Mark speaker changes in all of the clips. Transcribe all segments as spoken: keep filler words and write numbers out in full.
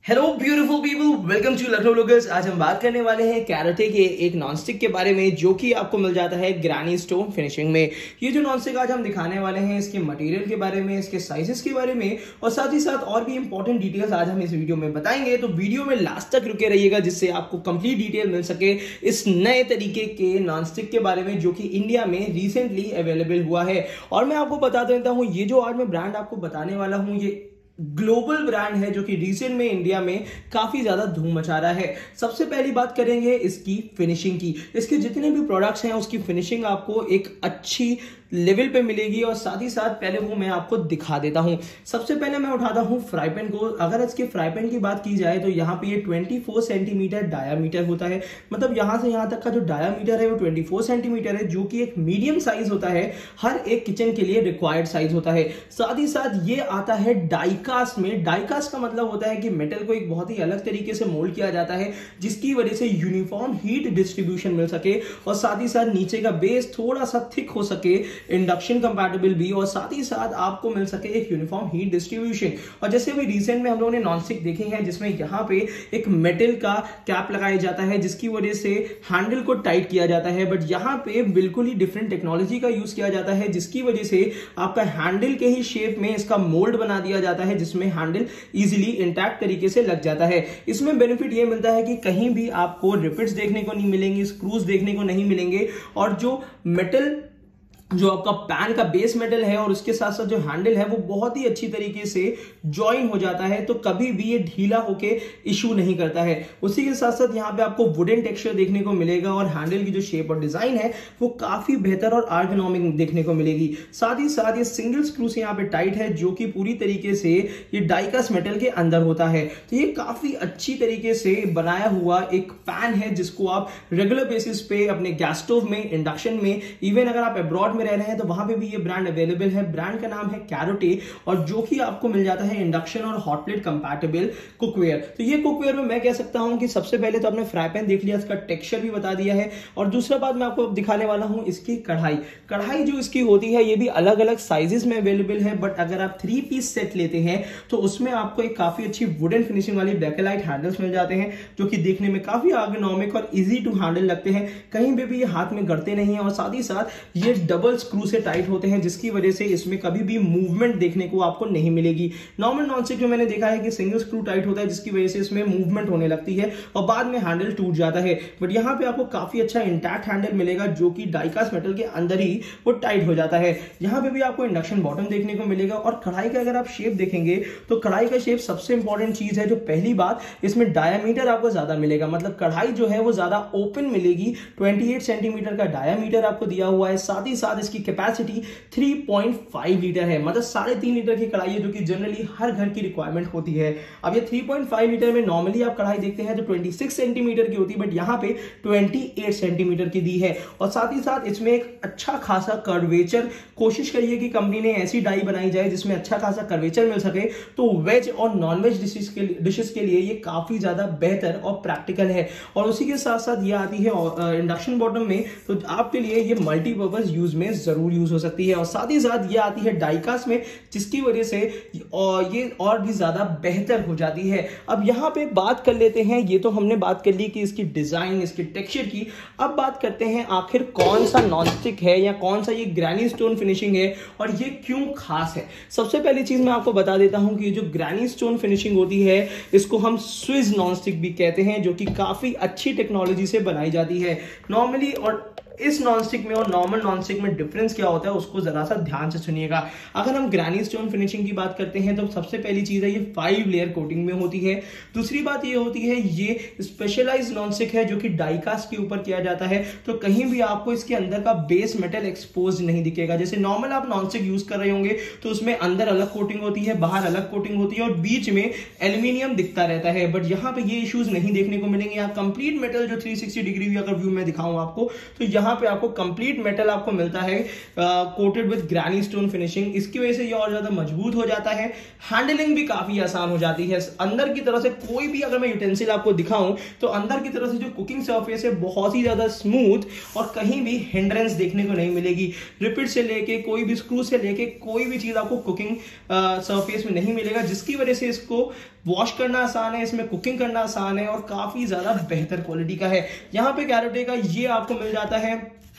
Speaker 1: Hello beautiful people, welcome to Lucknow bloggers. आज हम बात करने वाले हैं कैराटे के एक नॉनस्टिक के बारे में जो कि आपको मिल जाता है ग्रैनी स्टोन फिनिशिंग में। ये जो नॉनस्टिक आज हम दिखाने वाले हैं, इसके मटेरियल के बारे में, इसके साइजेस के बारे में और साथ ही साथ और भी इंपॉर्टेंट डिटेल्स आज हम इस वीडियो में बताएंगे। तो वीडियो में लास्ट तक रुके रहिएगा जिससे आपको कंप्लीट डिटेल मिल सके इस नए तरीके के नॉनस्टिक के बारे में जो कि इंडिया में रिसेंटली अवेलेबल हुआ है। और मैं आपको बता देता हूँ, ये जो आज मैं ब्रांड आपको बताने वाला हूँ ये ग्लोबल ब्रांड है जो कि रिसेंट में इंडिया में काफी ज्यादा धूम मचा रहा है। सबसे पहली बात करेंगे इसकी फिनिशिंग की। इसके जितने भी प्रोडक्ट्स हैं उसकी फिनिशिंग आपको एक अच्छी लेवल पे मिलेगी और साथ ही साथ पहले वो मैं आपको दिखा देता हूं। सबसे पहले मैं उठाता हूं फ्राई पैन को। अगर इसके फ्राई पैन की बात की जाए तो यहाँ पे ये चौबीस सेंटीमीटर डायामीटर होता है, मतलब यहां से यहां तक का जो डायामीटर है वो चौबीस सेंटीमीटर है, जो कि एक मीडियम साइज होता है, हर एक किचन के लिए रिक्वायर्ड साइज होता है। साथ ही साथ ये आता है डाइकास्ट में। डाइकास्ट का मतलब होता है कि मेटल को एक बहुत ही अलग तरीके से मोल्ड किया जाता है जिसकी वजह से यूनिफॉर्म हीट डिस्ट्रीब्यूशन मिल सके और साथ ही साथ नीचे का बेस थोड़ा सा थिक हो सके, इंडक्शन कंपैटिबल भी, और साथ ही साथ आपको मिल सके एक यूनिफॉर्म हीट डिस्ट्रीब्यूशन। और जैसे अभी रिसेंट में हम लोगों ने नॉनस्टिक देखे हैं जिसमें यहां पे एक मेटल का कैप लगाया जाता है जिसकी वजह से हैंडल को टाइट किया जाता है, बट यहां पे बिल्कुल ही डिफरेंट टेक्नोलॉजी का यूज किया जाता है जिसकी वजह से आपका हैंडल के ही शेप में इसका मोल्ड बना दिया जाता है जिसमें हैंडल इजीली इंटैक्ट तरीके से लग जाता है। इसमें बेनिफिट ये मिलता है कि कहीं भी आपको रिपिट्स देखने को नहीं मिलेंगे, स्क्रूज देखने को नहीं मिलेंगे, और जो मेटल जो आपका पैन का बेस मेटल है और उसके साथ साथ जो हैंडल है वो बहुत ही अच्छी तरीके से ज्वाइन हो जाता है, तो कभी भी ये ढीला होके इशू नहीं करता है। उसी के साथ साथ यहाँ पे आपको वुडन टेक्सचर देखने को मिलेगा और हैंडल की जो शेप और डिजाइन है वो काफी बेहतर और आर्गोनॉमिक देखने को मिलेगी। साथ ही साथ ये सिंगल स्क्रू से यहाँ पे टाइट है जो कि पूरी तरीके से ये डाइकास्ट मेटल के अंदर होता है। तो ये काफी अच्छी तरीके से बनाया हुआ एक पैन है जिसको आप रेगुलर बेसिस पे अपने गैस स्टोव में, इंडक्शन में, इवन अगर आप अब्रॉड में रह रहे हैं तो वहां पे भी ये ब्रांड अवेलेबल है। ब्रांड का नाम है कैराटे और जो कि आपको मिल जाता है इंडक्शन और हॉट प्लेट कंपैटिबल कुकवेयर। तो ये कुकवेयर में मैं कह सकता हूं कि सबसे पहले तो आपने फ्राई पैन देख लिया, इसका टेक्सचर भी बता दिया है, और दूसरा बात मैं आपको दिखाने वाला हूं इसकी कढ़ाई। कढ़ाई जो इसकी होती है ये भी अलग अलग साइजेस में अवेलेबल है, बट अगर आप थ्री पीस सेट लेते हैं तो उसमें आपको एक काफी अच्छी वुडन फिनिशिंग वाली बैकेलाइट हैंडल्स मिल जाते हैं जो कि देखने में काफी आर्गोनॉमिक और इजी टू हैंडल लगते हैं। कहीं पे भी ये हाथ में गड़ते नहीं है और साथ ही साथ ये डबल स्क्रू से टाइट होते हैं जिसकी वजह से इसमें कभी भी मूवमेंट देखने को आपको नहीं मिलेगी। नॉर्मल नॉनस्टिक जो मैंने देखा है कि सिंगल स्क्रू टाइट होता है जिसकी वजह से इसमें मूवमेंट होने लगती है और बाद में हैंडल टूट जाता है, बट यहां पे आपको काफी अच्छा इंटैक्ट हैंडल मिलेगा जो कि डाइकास्ट मेटल के अंदर ही वो टाइट हो जाता है। यहां पे भी आपको इंडक्शन बॉटम देखने को मिलेगा और कढ़ाई का अगर आप शेप देखेंगे तो कढ़ाई का शेप सबसे इंपॉर्टेंट चीज है। जो पहली बात, इसमें डायामीटर आपको ज्यादा मिलेगा, मतलब कढ़ाई जो है वो ज्यादा ओपन मिलेगी। अट्ठाईस सेंटीमीटर का डायामीटर आपको दिया हुआ है। साथ ही साथ इसकी कैपेसिटी तीन पॉइंट पाँच लीटर है, मतलब साढ़े तीन लीटर की कढ़ाई है जो कि जनरली हर घर की रिक्वायरमेंट होती है। अब ये तीन पॉइंट पाँच लीटर में नॉर्मली आप कढ़ाई देखते हैं तो छब्बीस सेंटीमीटर की होती है, बट यहां पे अट्ठाईस सेंटीमीटर की दी है। और साथ ही साथ इसमें एक अच्छा खासा कर्वेचर, कोशिश करिए कि कंपनी ने ऐसी डाई बनाई जाए जिसमें अच्छा खासा कर्वेचर मिल सके, तो वेज और नॉन वेज डिशेस के डिशेस के लिए ये काफी ज्यादा बेहतर और प्रैक्टिकल है। और उसी के साथ साथ ये आती है इंडक्शन बॉटम में, तो आपके लिए ये मल्टीपर्पज यूज में जरूर यूज हो सकती है। और साथ ही साथ ये आती है डाइकास्ट में जिसकी वजह से और ये और भी ज्यादा बेहतर हो जाती है। अब यहां पे बात कर लेते हैं, ये तो हमने बात कर ली कि इसकी डिजाइन, इसके टेक्सचर की। अब बात करते हैं आखिर कौन सा नॉनस्टिक है या कौन सा ये ग्रैनी स्टोन फिनिशिंग है और ये क्यों खास है। सबसे पहली चीज मैं आपको बता देता हूं कि जो ग्रैनी स्टोन फिनिशिंग होती है इसको हम स्विस नॉनस्टिक भी कहते हैं, जो कि काफी अच्छी टेक्नोलॉजी से बनाई जाती है नॉर्मली। और इस नॉनस्टिक में और नॉर्मल नॉनस्टिक में डिफरेंस क्या होता है उसको जरा सा ध्यान से सुनिएगा। अगर हम ग्रैनी स्टोन फिनिशिंग की बात करते हैं तो सबसे पहली चीज है ये फाइव लेयर कोटिंग में होती है। दूसरी बात ये होती है ये स्पेशलाइज्ड नॉनस्टिक है जो कि डाइकास्ट के ऊपर किया जाता है, तो कहीं भी आपको इसके अंदर का बेस मेटल एक्सपोज नहीं दिखेगा। जैसे नॉर्मल आप नॉनस्टिक यूज कर रहे होंगे तो उसमें अंदर अलग कोटिंग होती है, बाहर अलग कोटिंग होती है और बीच में एल्यूमिनियम दिखता रहता है, बट यहाँ पे ये इश्यूज नहीं देखने को मिलेंगे। यहाँ कंप्लीट मेटल जो थ्री सिक्सटी डिग्री अगर व्यू में दिखाऊं आपको तो यहाँ पे आपको कंप्लीट मेटल आपको मिलता है coated with granite stone finishing. इसकी वजह से ये और ज्यादा मजबूत हो जाता है, हैंडलिंग भी काफी आसान हो जाती है। अंदर की तरफ से कोई भी अगर मैं यूटेंसिल आपको दिखाऊं तो अंदर की तरफ से जो कुकिंग सरफेस है बहुत ही ज्यादा स्मूथ और कहीं भी हिंड्रेंस देखने को नहीं मिलेगी। रिपिट से लेके कोई भी स्क्रू से लेके कोई भी चीज आपको कुकिंग सरफेस में नहीं मिलेगा, जिसकी वजह से इसको वॉश करना आसान है, इसमें कुकिंग करना आसान है और काफी ज्यादा बेहतर क्वालिटी का है। यहाँ पे कैरेटे का ये आपको मिल जाता है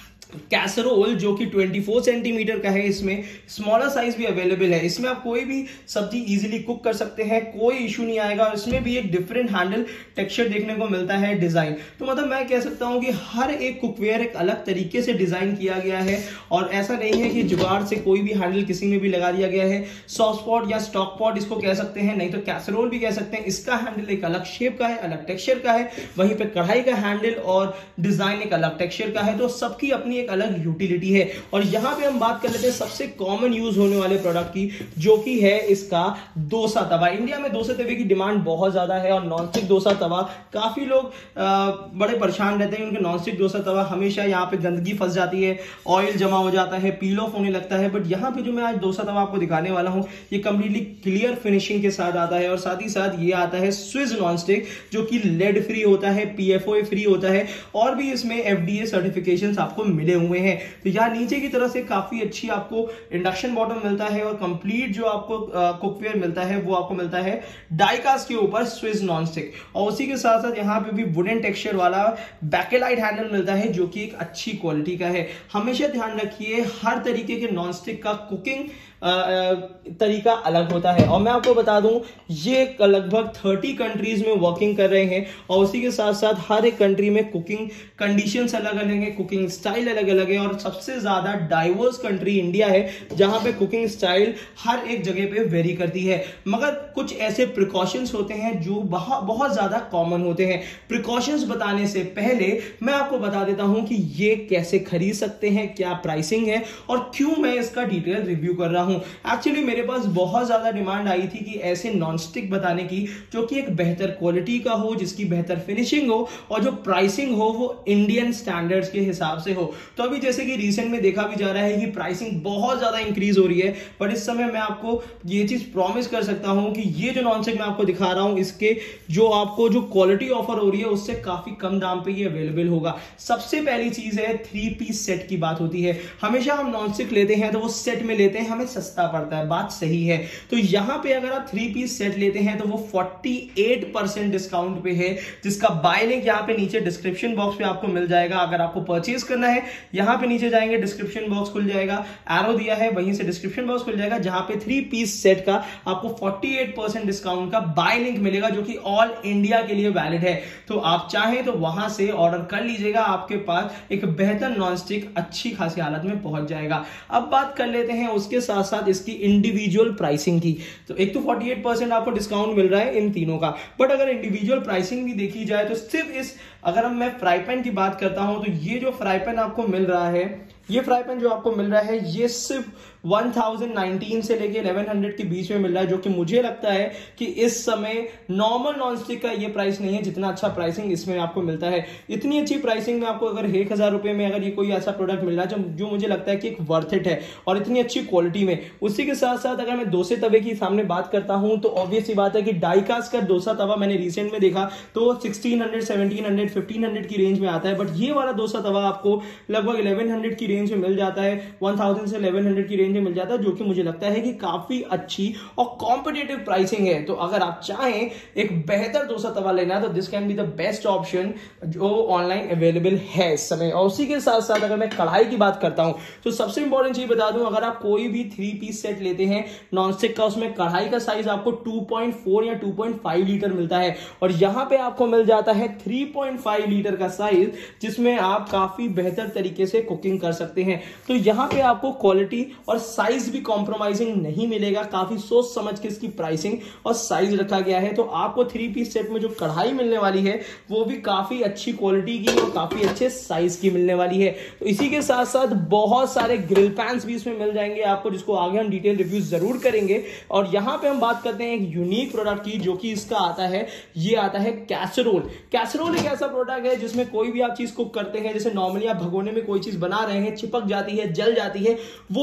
Speaker 1: कैसरोल जो कि चौबीस सेंटीमीटर का है। इसमें स्मॉलर साइज भी अवेलेबल है। इसमें आप कोई भी सब्जी इजीली कुक कर सकते हैं, कोई इशू नहीं आएगा। इसमें भी एक डिफरेंट हैंडल टेक्सचर देखने को मिलता है, डिजाइन। तो मतलब मैं कह सकता हूं कि हर एक कुकवेयर एक अलग तरीके से डिजाइन किया गया है और ऐसा नहीं है कि जुगाड़ से कोई भी हैंडल किसी में भी लगा दिया गया है। सॉफ्ट पॉट या स्टॉक पॉट इसको कह सकते हैं, नहीं तो कैसरोल भी कह सकते हैं। इसका हैंडल एक अलग शेप का है, अलग टेक्सचर का है। वहीं पे कढ़ाई का हैंडल और डिजाइन एक अलग टेक्सचर का है। तो सबकी अपनी एक अलग यूटिलिटी है। और यहां पे हम बात कर लेते हैं सबसे कॉमन यूज होने वाले प्रोडक्ट की, जो कि है इसका डोसा तवा। इंडिया में डोसा तवे की डिमांड बहुत ज्यादा है और नॉनस्टिक डोसा तवा काफी लोग आ, बड़े परेशान रहते हैं क्योंकि नॉनस्टिक डोसा तवा हमेशा यहाँ पे गंदगी फंस जाती है, ऑयल जमा हो जाता है, पील ऑफ होने लगता है। बट यहाँ पे जो मैं आज डोसा तवा आपको दिखाने वाला हूं, ये कंप्लीटली क्लियर फिनिशिंग के साथ आता है और साथ ही साथ ये आता है स्विस नॉनस्टिक, जो कि लेड फ्री होता है, पीएफओ फ्री होता है और भी इसमें एफडीए सर्टिफिकेशंस आपको मिले हुए हैं। तो यहाँ नीचे की तरफ से काफी अच्छी आपको इंडक्शन बॉटम मिलता है और कंप्लीट जो आपको कुकवेयर मिलता है वो आपको मिलता है डाइकास्ट के ऊपर स्विस नॉनस्टिक। और उसी के साथ साथ यहाँ पे भी वुडन टेक्सचर वाला बैकेलाइट हैंडल मिलता है, जो कि एक अच्छी क्वालिटी का है। हमेशा ध्यान रखिए हर तरीके के नॉनस्टिक का कुकिंग तरीका अलग होता है। और मैं आपको बता दूं ये लगभग तीस कंट्रीज में वर्किंग कर रहे हैं और उसी के साथ साथ हर एक कंट्री में कुकिंग कंडीशंस अलग अलग है, कुकिंग स्टाइल अलग अलग है और सबसे ज्यादा डाइवर्स कंट्री इंडिया है, जहां पे कुकिंग स्टाइल हर एक जगह पे वेरी करती है। मगर कुछ ऐसे प्रिकॉशंस होते हैं जो बहुत बहुत ज्यादा कॉमन होते हैं। प्रिकॉशंस बताने से पहले मैं आपको बता देता हूं कि ये कैसे खरीद सकते हैं, क्या प्राइसिंग है और क्यों मैं इसका डिटेल रिव्यू कर रहा हूं। एक्चुअली मेरे पास बहुत ज्यादा डिमांड आई थी कि ऐसे नॉनस्टिक बताने की जो कि एक बेहतर क्वालिटी का हो, जिसकी बेहतर फिनिशिंग हो और जो प्राइसिंग हो वो इंडियन स्टैंडर्ड्स के हिसाब से हो। तो अभी जैसे कि रिसेंट में देखा भी जा रहा है कि प्राइसिंग बहुत ज्यादा इंक्रीज हो रही है, बट इस समय मैं आपको ये चीज प्रॉमिस कर सकता हूं कि ये जो नॉनस्टिक मैं आपको दिखा रहा हूं, इसके जो आपको जो क्वालिटी ऑफर हो रही है उससे काफी कम दाम पे ये अवेलेबल होगा। सबसे पहली चीज है थ्री पीस सेट की बात होती है। हमेशा हम नॉनस्टिक लेते हैं तो वो सेट में लेते हैं, हमें सस्ता पड़ता है, बात सही है। तो यहां पे अगर आप थ्री पीस सेट लेते हैं तो वो अड़तालीस परसेंट डिस्काउंट पे है, जिसका बाय लिंक यहां पे नीचे डिस्क्रिप्शन बॉक्स पे आपको मिल जाएगा। अगर आपको परचेज करना है यहां पे नीचे जाएंगे, डिस्क्रिप्शन बॉक्स खुल जाएगा, एरो दिया है वहीं से डिस्क्रिप्शन बॉक्स खुल जाएगा, जहां पे थ्री पीस सेट का आपको अड़तालीस परसेंट डिस्काउंट का बाय लिंक मिलेगा, जो कि ऑल इंडिया के लिए वैलिड है। तो आप चाहें तो वहां से ऑर्डर कर लीजिएगा, आपके पास एक बेहतर नॉनस्टिक अच्छी खासी हालत में पहुंच जाएगा। अब बात कर लेते हैं उसके साथ साथ इसकी इंडिविजुअल प्राइसिंग की। तो एक तो अड़तालीस परसेंट आपको डिस्काउंट मिल रहा है इन तीनों का, बट अगर इंडिविजुअल प्राइसिंग भी देखी जाए तो सिर्फ इस अगर मैं फ्राई पैन की बात करता हूं तो ये जो फ्राई पैन आपको मिल रहा है, ये फ्राई पैन जो आपको मिल रहा है ये सिर्फ एक हज़ार उन्नीस से लेके ग्यारह सौ के बीच में मिल रहा है, जो कि मुझे लगता है कि इस समय नॉर्मल नॉनस्टिक का ये प्राइस नहीं है जितना अच्छा प्राइसिंग इसमें आपको मिलता है। इतनी अच्छी प्राइसिंग में आपको अगर एक हजार रुपए में अगर ये कोई ऐसा प्रोडक्ट मिल रहा है जो, जो मुझे लगता है कि एक वर्थ इट है और इतनी अच्छी क्वालिटी में। उसी के साथ साथ अगर मैं डोसे तवे की सामने बात करता हूं तो ऑब्वियस सी बात है कि डाइकास्ट का डोसा तवा मैंने रिसेंट में देखा तो सोलह सौ, सत्रह सौ, पंद्रह सौ की रेंज में आता है, बट ये वाला डोसा तवा आपको लगभग ग्यारह सौ की रेंज में मिल जाता है, एक हज़ार से ग्यारह सौ की रेंज में मिल जाता है, जो कि मुझे लगता है कि काफी अच्छी और कॉम्पिटिटिव प्राइसिंग है। तो अगर आप चाहें एक बेहतर डोसा तवा लेना तो this can be the best option जो ऑनलाइन अवेलेबल है इस समय। और उसी के साथ साथ अगर मैं कढ़ाई की बात करता हूं तो सबसे इंपॉर्टेंट चीज बता दूं, अगर आप कोई भी थ्री पीस सेट लेते हैं नॉनस्टिक का, उसमें कढ़ाई का साइज आपको टू पॉइंट फोर या टू पॉइंट फाइव लीटर मिलता है और यहां पे आपको मिल जाता है थ्री पॉइंट फाइव लीटर का साइज, जिसमें आप काफी बेहतर तरीके से कुकिंग कर सकते हैं। तो यहां पे आपको क्वालिटी और साइज भी कॉम्प्रोमाइजिंग नहीं मिलेगा, काफी सोच समझ के इसकी प्राइसिंग और साइज रखा गया है। तो आपको थ्री पीस सेट में जो कढ़ाई मिलने वाली है वो भी काफी अच्छी क्वालिटी की और काफी अच्छे साइज की मिलने वाली है। तो इसी के साथ साथ बहुत सारे ग्रिल पैन्स भी इसमें मिल जाएंगे आपको, जिसको आगे हम डिटेल रिव्यू जरूर करेंगे। और यहां पे हम बात करते हैं एक यूनिक प्रोडक्ट की, जो कि इसका आता है, ये आता है कैसरोल। कैसरोल एक ऐसा प्रोडक्ट है जिसमें कोई भी आप चीज कुक करते हैं, जैसे नॉर्मली आप भगोने में कोई चीज बना रहे हैं, चिपक जाती है, जल जाती है, वो इश्यूज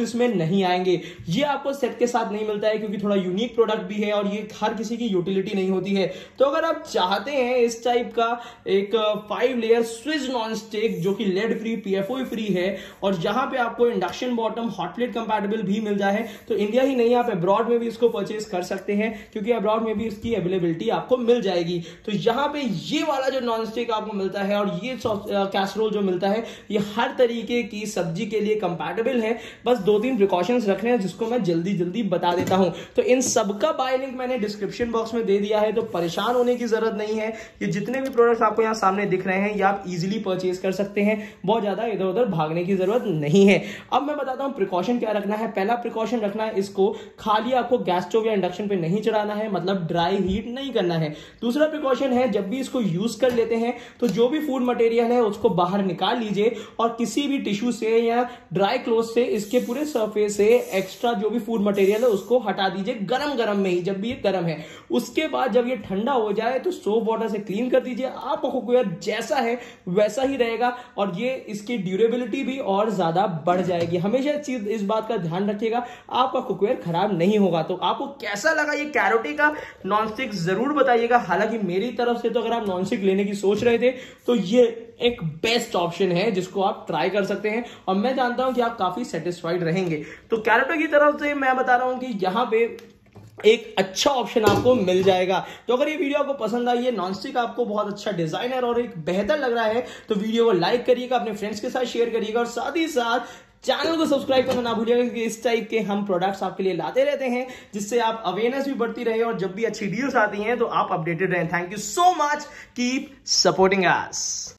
Speaker 1: इसमें नहीं आएंगे। ये आपको सेट के साथ नहीं मिलता है क्योंकि थोड़ा यूनिक प्रोडक्ट भी है और ये हर किसी की यूटिलिटी नहीं होती है। तो अगर आप चाहते हैं इस टाइप का एक five layer switch non stick जो कि लेड फ्री, पीएफओ फ्री है और जहां पे आपको induction bottom hot plate compatible भी मिल जाए, तो इंडिया ही नहीं आप अब्रॉड में भी इसको परचेज कर सकते हैं क्योंकि अब्रॉड में भी इसकी अवेलेबिलिटी आपको मिल जाएगी। तो यहां पे ये वाला जो नॉन स्टिक आपको मिलता है और ये कैसरोल जो मिलता है ये हर तरीके की सब्जी के लिए कंपैटिबल है। बस दो तीन प्रिकॉशंस रखने हैं जिसको मैं जल्दी जल्दी बता देता हूं। तो इन सबका बाय लिंक मैंने डिस्क्रिप्शन बॉक्स में दे दिया है, तो परेशान होने की जरूरत नहीं है। ये जितने भी प्रोडक्ट्स आपको यहां सामने दिख रहे हैं ये आप इजीली परचेज कर सकते हैं, बहुत ज्यादा इधर उधर भागने की जरूरत नहीं है। अब मैं बताता हूं प्रिकॉशन क्या रखना है। पहला प्रिकॉशन रखना है, इसको खाली आपको गैस स्टोव या इंडक्शन पे नहीं चढ़ाना है, मतलब ड्राई हीट नहीं करना है। दूसरा प्रिकॉशन है, जब भी इसको यूज कर लेते हैं तो जो भी फूड मटेरियल है उसको बाहर निकाल लीजिए और किसी भी टिश्यू से या ड्राई क्लोथ से इसके पूरे सरफेस से एक्स्ट्रा जो भी फूड मटेरियल है उसको हटा दीजिए, गरम गरम में ही, जब भी ये गरम है। उसके बाद जब ये ठंडा हो जाए तो सोप वाटर से क्लीन कर दीजिए। आपका कुकवेयर जैसा है वैसा ही रहेगा और ये इसकी ड्यूरेबिलिटी भी और ज्यादा बढ़ जाएगी। हमेशा चीज इस बात का ध्यान रखिएगा, आपका कुकवेयर खराब नहीं होगा। तो आपको कैसा लगा ये कैरोटी का नॉनस्टिक जरूर बताइएगा। हालांकि मेरी तरफ से तो अगर आप नॉनस्टिक लेने की सोच रहे थे तो ये एक बेस्ट ऑप्शन है जिसको आप ट्राई कर सकते हैं और मैं जानता हूं कि आप काफी सेटिस्फाइड रहेंगे। तो कैरोटी की तरफ से मैं बता रहा हूं कि यहां पे एक अच्छा ऑप्शन आपको मिल जाएगा। तो अगर ये वीडियो आपको पसंद आई है, नॉनस्टिक आपको बहुत अच्छा डिजाइनर और एक बेहतर लग रहा है, तो वीडियो को लाइक करिएगा, अपने फ्रेंड्स के साथ शेयर करिएगा और साथ ही साथ चैनल को सब्सक्राइब करना ना भूलिएगा क्योंकि इस टाइप के हम प्रोडक्ट्स आपके लिए लाते रहते हैं जिससे आप अवेयरनेस भी बढ़ती रहे और जब भी अच्छी डील्स आती हैं तो आप अपडेटेड रहें। Thank you so much, keep supporting us.